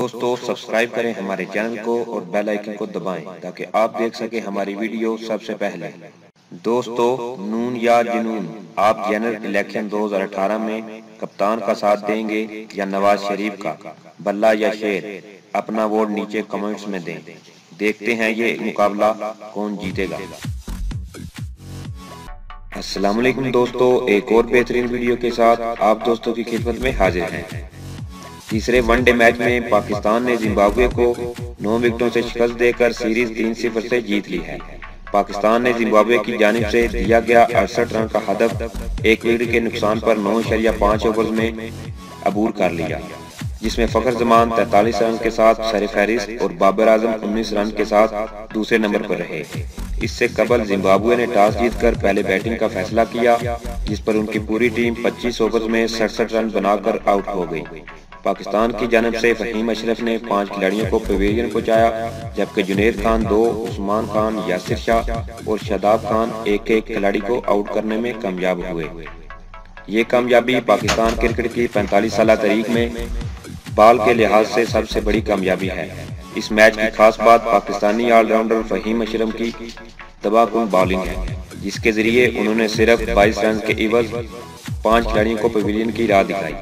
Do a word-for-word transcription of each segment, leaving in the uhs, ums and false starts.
دوستو سبسکرائب کریں ہمارے چینل کو اور بیل آئیکن کو دبائیں تاکہ آپ دیکھ سکیں ہماری ویڈیو سب سے پہلے۔ دوستو نون یا جنون، آپ جنرل الیکشن دو ہزار اٹھارہ میں کپتان کا ساتھ دیں گے یا نواز شریف کا؟ بلہ یا شیر؟ اپنا ووٹ نیچے کمنٹس میں دیں۔ دیکھتے ہیں یہ مقابلہ کون جیتے گا۔ السلام علیکم دوستو، ایک اور بہترین ویڈیو کے ساتھ آپ دوستوں کی خدمت میں حاضر ہیں۔ تیسرے ون ڈے میچ میں پاکستان نے زمبابوے کو نو وکٹوں سے شکست دے کر سیریز تین صفر سے جیت لی ہے۔ پاکستان نے زمبابوے کی جانب سے دیا گیا اڑسٹھ رن کا ہدف ایک وکٹ کے نقصان پر نو اشاریہ پانچ اوورز میں عبور کر لیا، جس میں فخر زمان تینتالیس رن کے ساتھ سر فہرست اور بابر اعظم انیس رن کے ساتھ دوسرے نمبر پر رہے۔ اس سے قبل زمبابوے نے ٹاس جیت کر پہلے بیٹنگ کا فیصلہ کیا، جس پر ان کی پوری ٹیم پچیس اوورز میں سڑسٹھ رن بنا کر آؤٹ ہو گئی۔ پاکستان کی جانب سے فہیم اشرف نے پانچ کھلاڑیوں کو پویلین پہنچایا، جبکہ جنید خان دو، عثمان خان، یاسر شاہ اور شاداب خان ایک ایک کھلاڑی کو آؤٹ کرنے میں کامیاب ہوئے۔ یہ کامیابی پاکستان کرکٹ کی پینتالیس سالہ تاریخ میں بال کے لحاظ سے سب سے بڑی کامیابی ہے۔ اس میچ کی خاص بات پاکستانی آل راؤنڈر فہیم اشرف کی تباہ کن بالنگ ہے، جس کے ذریعے انہوں نے صرف بائیس رن کے عوض پانچ کھلاڑیوں کو پویلین کی راہ دکھائی۔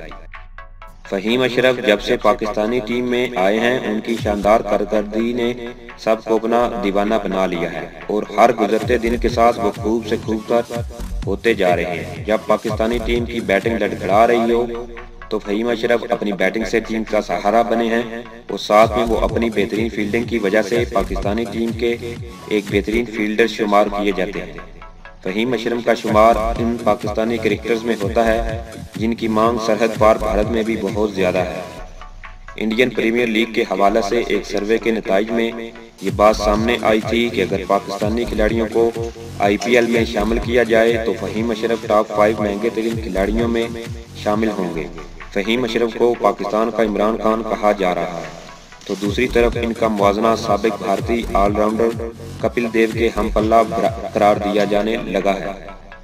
فہیم اشرف جب سے پاکستانی ٹیم میں آئے ہیں، ان کی شاندار کارکردگی نے سب کو اپنا دیوانہ بنا لیا ہے اور ہر گزرتے دن کے ساتھ وہ خوب سے خوب تر ہوتے جا رہے ہیں۔ جب پاکستانی ٹیم کی بیٹنگ لڑکھڑا رہی ہو تو فہیم اشرف اپنی بیٹنگ سے ٹیم کا سہارا بنے ہیں اور ساتھ میں وہ اپنی بہترین فیلڈنگ کی وجہ سے پاکستانی ٹیم کے ایک بہترین فیلڈر شمار کیے جاتے ہیں۔ فہیم اشرف کا شمار ان پاکستانی کرکٹرز میں ہوتا ہے جن کی مانگ سرحد پار بھارت میں بھی بہت زیادہ ہے۔ انڈین پریمیئر لیگ کے حوالے سے ایک سروے کے نتائج میں یہ بات سامنے آئی تھی کہ اگر پاکستانی کھلاڑیوں کو آئی پی ایل میں شامل کیا جائے تو فہیم اشرف ٹاپ فائیو مہنگے ترین کھلاڑیوں میں شامل ہوں گے۔ فہیم اشرف کو پاکستان کا عمران خان کہا جا رہا ہے، تو دوسری طرف ان کا موازنہ سابق بھارتی آل راؤنڈر کپل دیو کے ہم پلہ قرار دیا جانے لگا ہے۔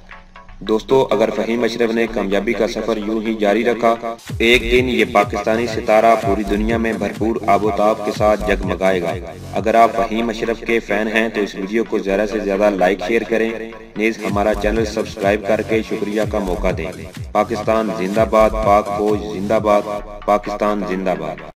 دوستو اگر فہیم اشرف نے کامیابی کا سفر یوں ہی جاری رکھا، ایک دن یہ پاکستانی ستارہ پوری دنیا میں بھرپور آب و تاب کے ساتھ جگمگائے گا۔ اگر آپ فہیم اشرف کے فین ہیں تو اس ویڈیو کو زیادہ سے زیادہ لائک شیئر کریں، نیز ہمارا چینل سبسکرائب کر کے شکریہ کا موقع دیں۔ پاکستان زندہ باد، پاک فوج زندہ باد، پاکستان زندہ باد۔